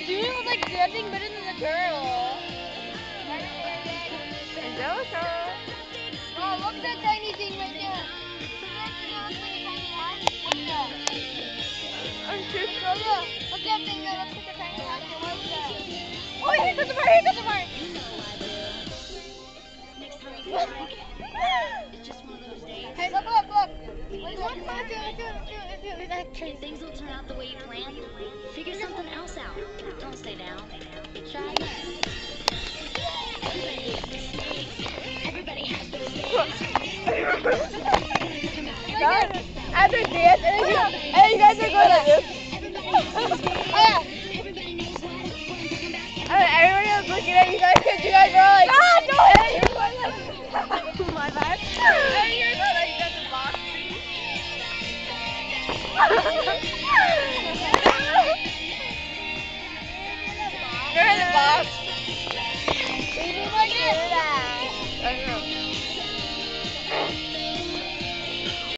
Jimmy was like dancing better than the girl. Angelica. Oh, look at that tiny thing right there. I'm too Oh, yeah. Look at that thing that looks like a tiny house. What is that? Oh, here comes the mark. Here comes the mark. Hey, look, look, look. Things will turn out the way you planned. Figure something else out. Don't stay down. Try again. Everybody has After dance, and you guys are going like this. Everybody was looking at you guys because you guys were all like, ah, no! And you were like, my bad. And you guys were like, that's a box.